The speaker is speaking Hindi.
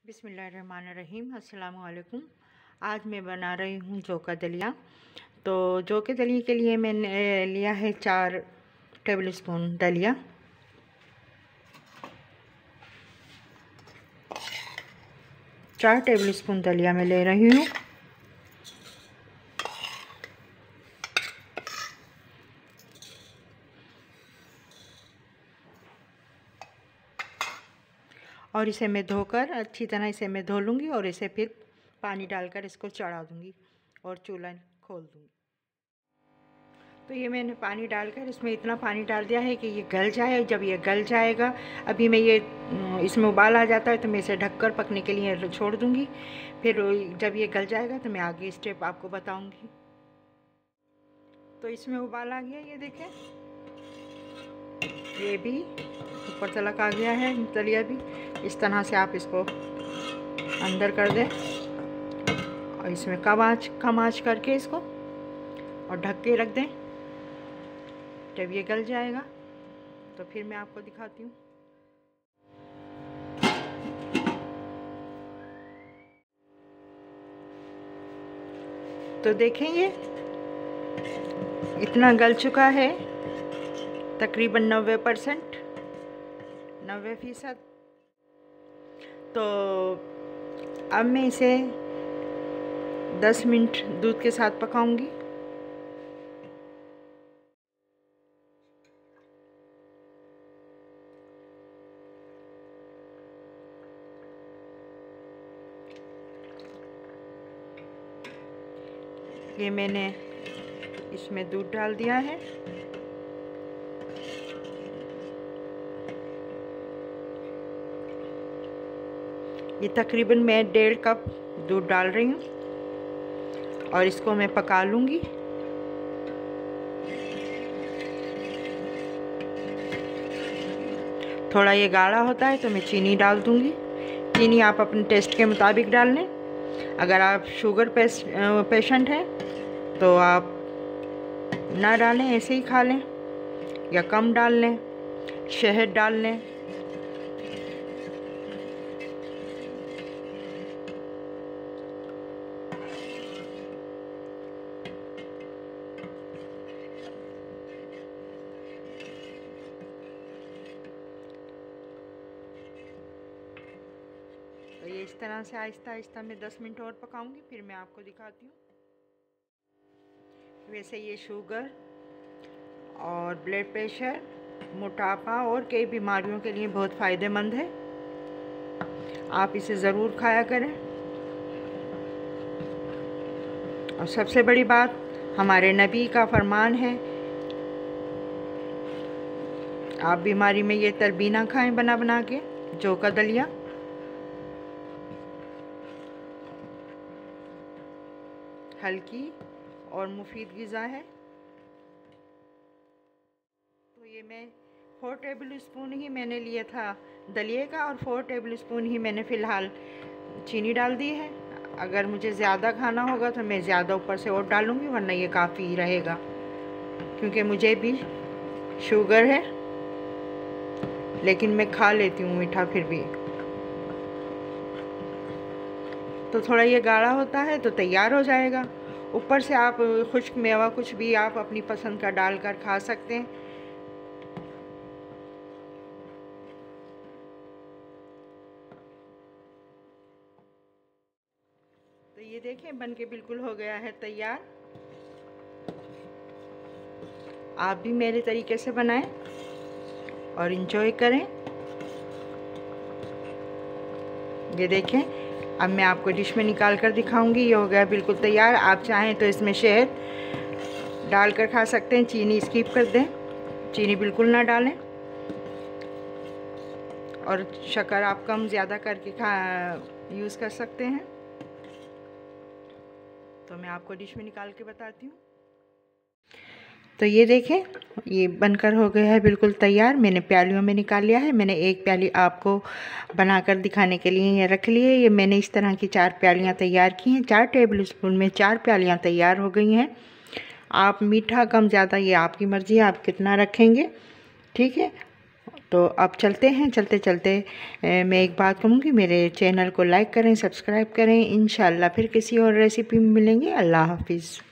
बिस्मिल्लाहिर्रहमानिर्रहीम। अस्सलामु अलैकुम। आज मैं बना रही हूँ जौ का दलिया। तो जौ के दलिए के लिए मैंने लिया है 4 टेबलस्पून दलिया। चार टेबलस्पून दलिया मैं ले रही हूँ। और इसे मैं धोकर अच्छी तरह इसे मैं धो लूँगी और इसे फिर पानी डालकर इसको चढ़ा दूँगी और चूल्हा खोल दूँगी। तो ये मैंने पानी डालकर इसमें इतना पानी डाल दिया है कि ये गल जाए। जब ये गल जाएगा, अभी मैं ये इसमें उबाल आ जाता है तो मैं इसे ढककर पकने के लिए छोड़ दूँगी। फिर जब ये गल जाएगा तो मैं आगे स्टेप आपको बताऊँगी। तो इसमें उबाल आ गया, ये देखें, ये भी ऊपर तलक आ गया है दलिया भी। इस तरह से आप इसको अंदर कर दें और इसमें कम आँच करके इसको और ढक के रख दें। जब ये गल जाएगा तो फिर मैं आपको दिखाती हूँ। तो देखेंगे इतना गल चुका है, तकरीबन 90%। तो अब मैं इसे 10 मिनट दूध के साथ पकाऊंगी। ये मैंने इसमें दूध डाल दिया है। ये तकरीबन मैं 1.5 कप दूध डाल रही हूँ और इसको मैं पका लूँगी। थोड़ा ये गाढ़ा होता है तो मैं चीनी डाल दूँगी। चीनी आप अपने टेस्ट के मुताबिक डाल लें। अगर आप शुगर पेशेंट हैं तो आप ना डालें, ऐसे ही खा लें या कम डाल लें। शहद डाल लें। तो ये इस तरह से आहिस्ता आहिस्ता मैं 10 मिनट और पकाऊंगी, फिर मैं आपको दिखाती हूँ। वैसे ये शुगर और ब्लड प्रेशर, मोटापा और कई बीमारियों के लिए बहुत फ़ायदेमंद है। आप इसे ज़रूर खाया करें। और सबसे बड़ी बात, हमारे नबी का फरमान है, आप बीमारी में ये तरबीना खाएं बना बना के, जौ का दलिया। हल्की और मुफीद ग़िज़ा है। तो ये मैं 4 टेबल स्पून ही मैंने लिया था दलिए का और 4 टेबल स्पून ही मैंने फ़िलहाल चीनी डाल दी है। अगर मुझे ज़्यादा खाना होगा तो मैं ज़्यादा ऊपर से और डालूँगी, वरना ये काफ़ी रहेगा, क्योंकि मुझे भी शुगर है लेकिन मैं खा लेती हूँ मीठा फिर भी। तो थोड़ा ये गाढ़ा होता है तो तैयार हो जाएगा। ऊपर से आप खुश्क मेवा कुछ भी आप अपनी पसंद का डालकर खा सकते हैं। तो ये देखें बन के बिल्कुल हो गया है तैयार। आप भी मेरे तरीके से बनाएं और इंजॉय करें। ये देखें, अब मैं आपको डिश में निकाल कर दिखाऊंगी। ये हो गया बिल्कुल तैयार। आप चाहें तो इसमें शहद डालकर खा सकते हैं, चीनी स्किप कर दें, चीनी बिल्कुल ना डालें, और शक्कर आप कम ज़्यादा करके यूज़ कर सकते हैं। तो मैं आपको डिश में निकाल के बताती हूँ। तो ये देखें, ये बनकर हो गया है बिल्कुल तैयार। मैंने प्यालियों में निकाल लिया है। मैंने एक प्याली आपको बनाकर दिखाने के लिए ये रख ली है। ये मैंने इस तरह की 4 प्यालियाँ तैयार की हैं। 4 टेबल स्पून में 4 प्यालियाँ तैयार हो गई हैं। आप मीठा कम ज़्यादा ये आपकी मर्ज़ी है, आप कितना रखेंगे, ठीक है। तो अब चलते हैं। चलते चलते मैं एक बात कहूँगी, मेरे चैनल को लाइक करें, सब्सक्राइब करें। इंशाल्लाह फिर किसी और रेसिपी में मिलेंगे। अल्लाह हाफिज़।